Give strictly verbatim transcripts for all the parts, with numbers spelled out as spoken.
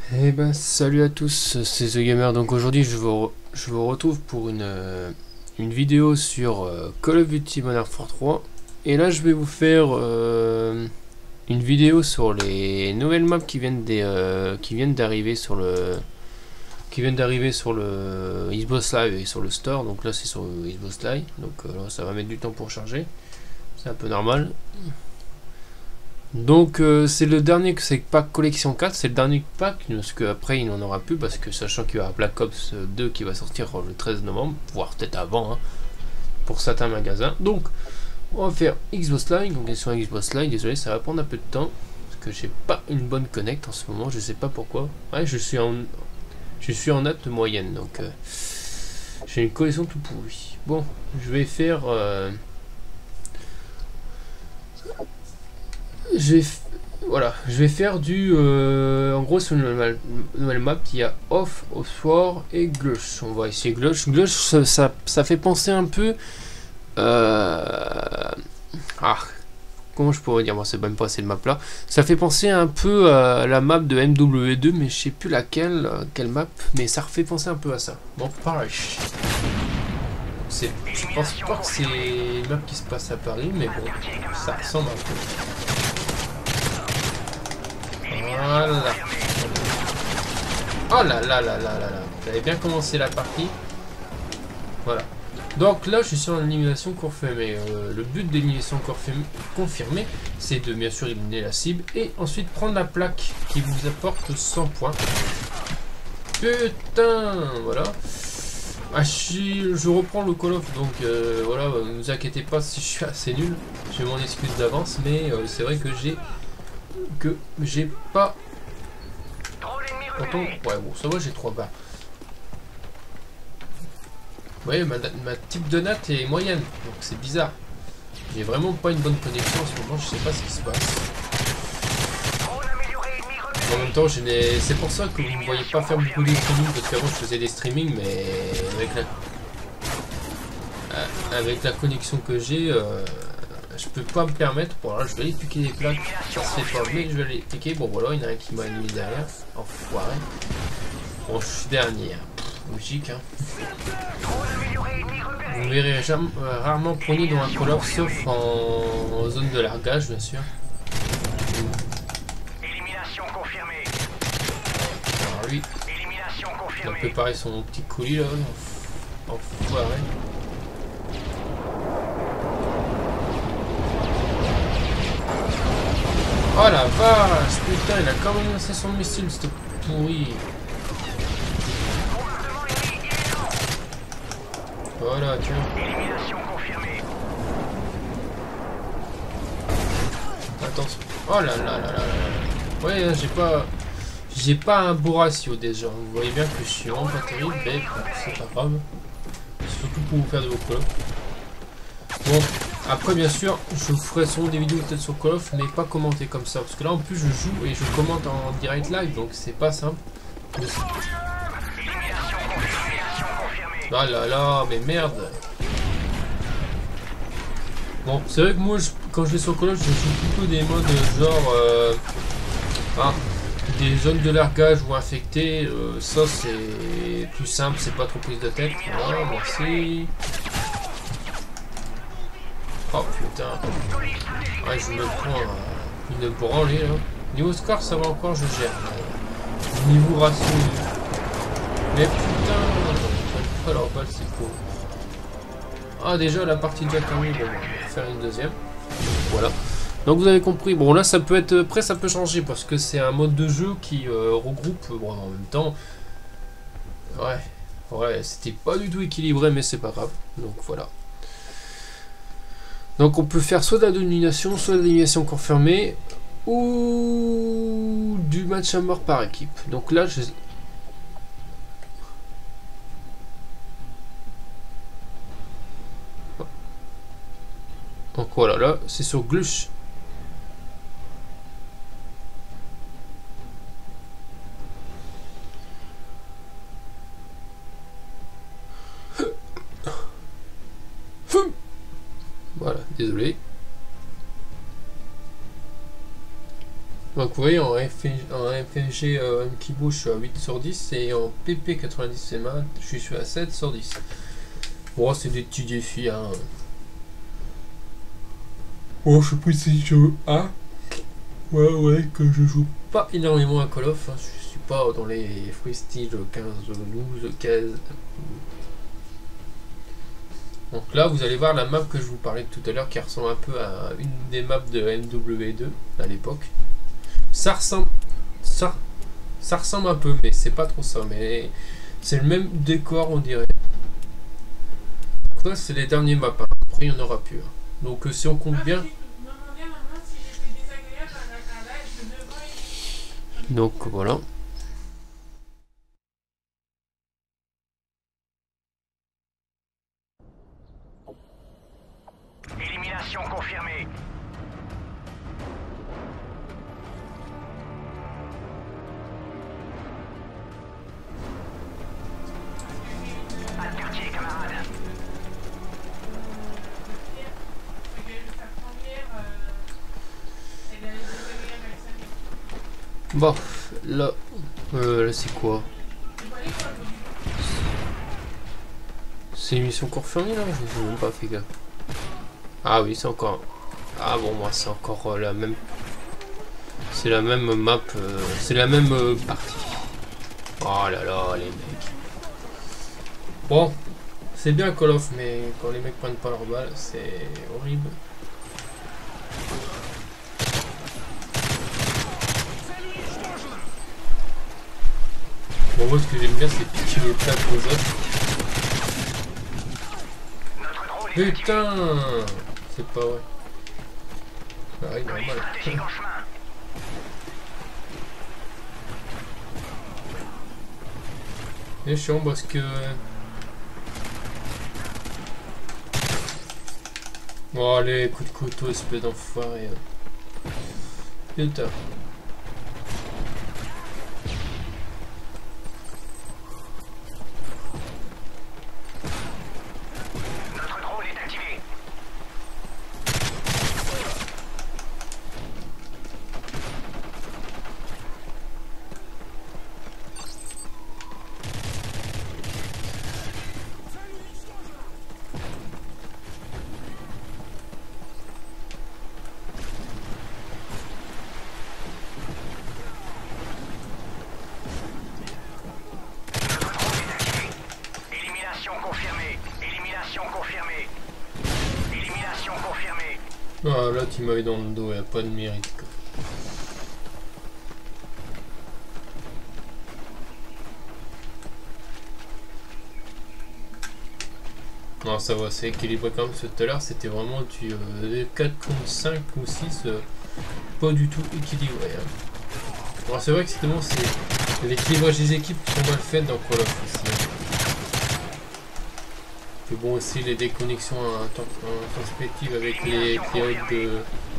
Eh ben salut à tous, c'est The Gamer. Donc aujourd'hui je vous, re- je vous retrouve pour une, euh, une vidéo sur euh, Call of Duty Modern Warfare trois. Et là je vais vous faire euh, une vidéo sur les nouvelles maps qui viennent des, euh, qui viennent d'arriver sur le qui viennent d'arriver sur le Xbox Live et sur le store. Donc là c'est sur le Xbox Live, donc euh, là, ça va mettre du temps pour charger, c'est un peu normal. Donc euh, c'est le dernier, c'est pack collection quatre, c'est le dernier pack, parce qu'après il n'en aura plus, parce que sachant qu'il y aura Black Ops deux qui va sortir le treize novembre, voire peut-être avant, hein, pour certains magasins. Donc on va faire Xbox Live, donc sur Xbox Live, désolé ça va prendre un peu de temps, parce que j'ai pas une bonne connect en ce moment, je sais pas pourquoi. Ouais, je suis en, je suis en natte moyenne, donc euh, j'ai une connexion tout pourrie. Bon, je vais faire... Euh, je vais, voilà, je vais faire du... Euh, en gros, sur une nouvelle, nouvelle map, il y a Off, Offshore et Glush. On va essayer Glush. Glush, ça, ça, ça fait penser un peu... Euh, ah, comment je pourrais dire? Moi, c'est même pas cette map-là. Ça fait penser un peu à la map de M W deux, mais je sais plus laquelle, quelle map, mais ça refait penser un peu à ça. Bon, pareil. Je pense pas que c'est une map qui se passe à Paris, mais bon, ça ressemble un peu. Voilà. Oh là là là là là là. Vous avez bien commencé la partie. Voilà. Donc là, je suis en élimination confirmée. Euh, le but de l'élimination confirmée, c'est de bien sûr éliminer la cible et ensuite prendre la plaque qui vous apporte cent points. Putain, voilà. Ah, je, je reprends le Call of, donc euh, voilà, ne vous inquiétez pas si je suis assez nul. Je m'en excuse d'avance, mais euh, c'est vrai que j'ai que j'ai pas. Pourtant, ouais, bon, ça va, j'ai trois barres. Vous voyez, ma, ma type de natte est moyenne, donc c'est bizarre. J'ai vraiment pas une bonne connexion en ce moment, je sais pas ce qui se passe. En même temps, c'est pour ça que vous ne voyez pas faire beaucoup de streaming, parce qu'avant je faisais des streamings, mais avec la, euh, avec la connexion que j'ai, euh, je peux pas me permettre. Bon, là je vais aller piquer des plaques, ça se fait pas, mais je vais aller piquer. Bon, voilà, il y en a un qui m'a mis derrière, enfoiré. Bon, je suis dernier, logique, hein. Vous verrez jamais, euh, rarement prôné dans un Call of, sauf en, en zone de largage, bien sûr. Alors lui, il a préparé son petit colis là, enfoiré. Oh la vache, putain, il a quand même lancé son missile, c'était pourri. Voilà, tu vois. Attention. Oh là là là là là. Ouais, j'ai pas... J'ai pas un beau ratio déjà. Vous voyez bien que je suis vraiment pas terrible, mais c'est pas grave. Surtout pour vous faire de vos Call of. Bon, après bien sûr, je vous ferai sûrement des vidéos peut-être sur Call of, mais pas commenter comme ça. Parce que là en plus je joue et je commente en direct live, donc c'est pas simple. Ah là là, mais merde. Bon, c'est vrai que moi, je, quand je vais sur Call of, je joue plutôt des modes genre... Euh, ah, des zones de largage ou infectées. Euh, ça, c'est plus simple, c'est pas trop prise de tête. Voilà, merci. Oh putain. Ouais, je me prends euh, une branlée là. Niveau score, ça va encore, je gère. Niveau ratio. Mais putain, alors balle, c'est cool. Ah, déjà la partie déjà terminée, bon, on va faire une deuxième. Voilà. Donc vous avez compris. Bon, là ça peut être. Après, ça peut changer parce que c'est un mode de jeu qui euh, regroupe. Bon, en même temps. Ouais. Ouais, c'était pas du tout équilibré, mais c'est pas grave. Donc voilà. Donc on peut faire soit de la domination, soit de l'élimination confirmée, ou du match à mort par équipe. Donc là, je... Donc voilà, là, c'est sur Glush. Voilà, désolé. Donc vous voyez, en F M G euh, Kibo je suis à huit sur dix et en P P quatre-vingt-dix M A je suis à sept sur dix. Bon, c'est des petits défis hein. Bon, je sais pas si je joue à. Ouais, ouais, que je joue pas énormément à Call of. Hein. Je suis pas dans les Prestige quinze, douze, quinze. Donc là, vous allez voir la map que je vous parlais tout à l'heure qui ressemble un peu à une des maps de M W deux à l'époque. Ça ressemble, ça, ça ressemble un peu, mais c'est pas trop ça. Mais c'est le même décor, on dirait. Ça, c'est les derniers maps. Hein. Après, il n'y en aura plus. Hein. Donc, euh, si on compte bien. Donc, voilà. Élimination confirmée. Pas de quartier, camarade. Bon, là, euh, là c'est quoi? C'est une mission confirmée là? Je n'ai même pas fait gaffe. Ah oui, c'est encore... Ah bon, moi c'est encore euh, la même... C'est la même map, euh... c'est la même euh, partie. Oh là là, les mecs. Bon, c'est bien Call of, mais quand les mecs prennent pas leur balle, c'est horrible. Bon, moi ce que j'aime bien, c'est piquer les plaques aux autres. Putain, c'est pas vrai. Ah oui, normal. C'est chiant parce que... Bon allez, coup de couteau, espèce d'enfoiré. Putain. Ah, là tu m'as eu dans le dos, il n'y a pas de mérite. Quoi. Non, ça va, c'est équilibré comme tout à l'heure, c'était vraiment du euh, quatre contre cinq ou six, euh, pas du tout équilibré. Hein. Alors c'est vrai que c'était bon, c'est l'équilibrage des équipes qui sont mal faites dans Call of aussi. Hein. Puis bon aussi les déconnexions en perspective avec les périodes de...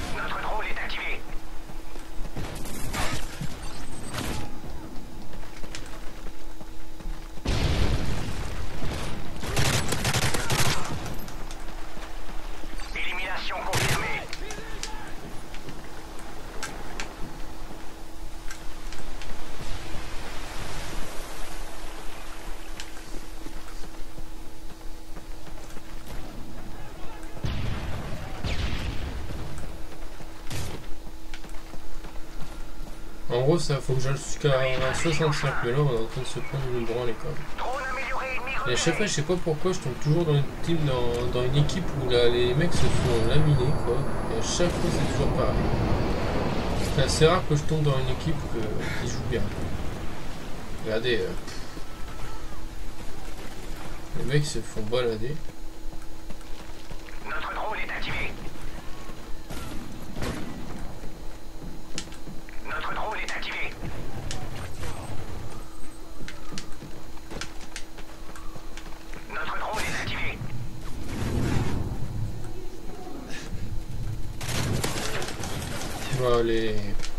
En gros, ça faut que j'aille jusqu'à soixante-cinq, mais là on est en train de se prendre une branle quand même. Et à chaque fois, je sais pas pourquoi, je tombe toujours dans une, team, dans, dans une équipe où là, les mecs se font laminer quoi. Et à chaque fois, c'est toujours pareil. C'est assez rare que je tombe dans une équipe que, qui joue bien. Regardez. Euh, les mecs se font balader. Notre drone est activé. Notre drone est activé. Notre drone est activé. Voilà les...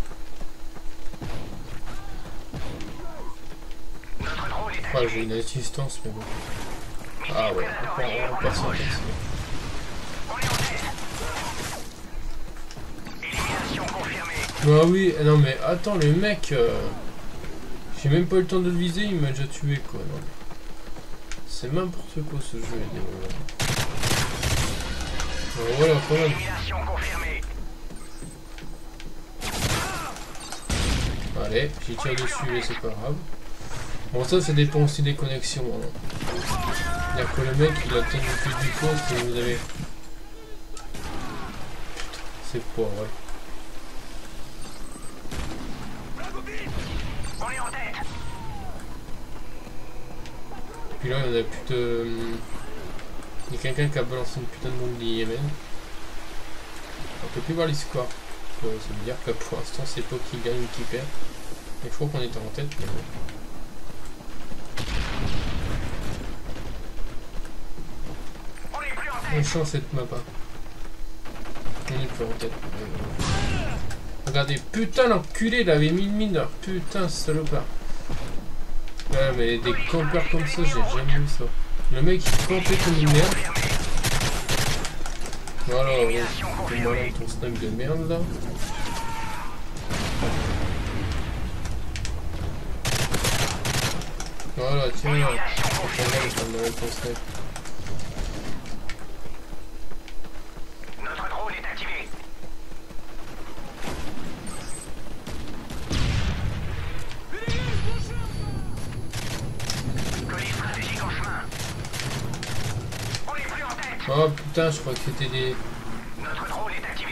Ah, j'ai une assistance, mais bon. Ah ouais, on peut en passer en passer. Élimination confirmée. Bah oui, non mais attends, le mec, euh, j'ai même pas eu le temps de le viser, il m'a déjà tué quoi. C'est n'importe quoi ce jeu. Alors, voilà, quand même. Allez, j'y tire dessus, mais c'est pas grave. Bon, ça, ça dépend aussi des connexions. Hein. C'est-à-dire que le mec, il a tenu que du poste et vous avez... C'est pas vrai. Puis là, il y en a plus de... Il y a quelqu'un qui a balancé une putain de bombe d'I M N. On peut plus voir les scores. Ça veut dire que pour l'instant, c'est pas qui gagne ou qui perd. Mais je crois qu'on était en tête. Mais bon. On change cette map. On est plus en tête. Regardez, putain l'enculé, il avait mis une mine. Putain salopard. Ouais mais des campeurs comme ça, j'ai jamais vu ça. Le mec il campait comme une merde. Voilà, c'est moi là ton snipe de merde là. Voilà, tiens là. Ton snipe. Notre drone est activé. Colis stratégique en chemin. On est plus en tête. Oh putain, je crois que c'était des... Notre drone est activé.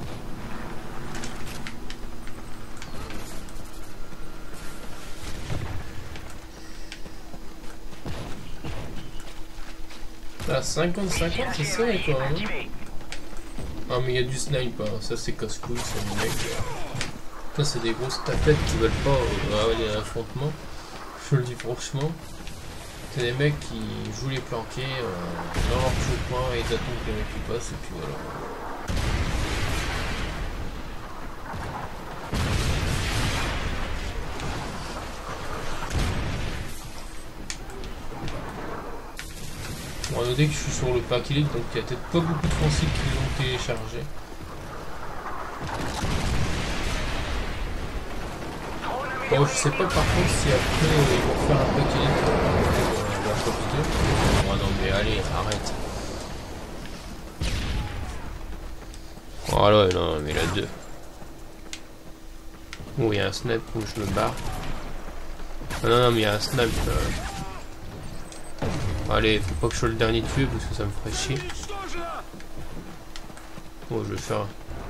Ah, cinquante cinquante, c'est ça quoi. Hein. Ah, mais il y a du snipe, hein. Ça c'est casse-couille, c'est mon mec. Ça, c'est des grosses tapettes qui veulent pas euh, aller à l'affrontement. Je le dis franchement. C'est des mecs qui jouent les planqués euh, dans leur jeu de point et ils attendent que les mecs qui passent et puis voilà. Bon, à noter que je suis sur le pack elite, donc il y a peut-être pas beaucoup de Français qui l'ont téléchargé. Bon, je sais pas par contre si après euh, ils vont faire un pack elite pour la profiter. Oh non mais allez, arrête. Voilà, oh, non mais la deux. Oh, il y a un snap où je me barre. Ah, non, non, mais il y a un snap. Euh... Allez, faut pas que je sois le dernier tué parce que ça me ferait chier. Oh, je vais faire.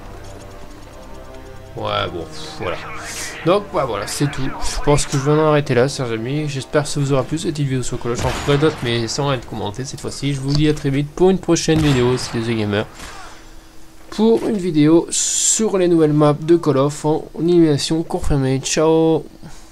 Ouais, bon, voilà. Donc, ouais, voilà, c'est tout. Je pense que je vais en arrêter là, chers amis. J'espère que ça vous aura plu cette vidéo sur Call of. J'en ferai d'autres, mais sans être commenté cette fois-ci. Je vous dis à très vite pour une prochaine vidéo, c'est les The Gamer. Pour une vidéo sur les nouvelles maps de Call of en animation confirmée. Ciao!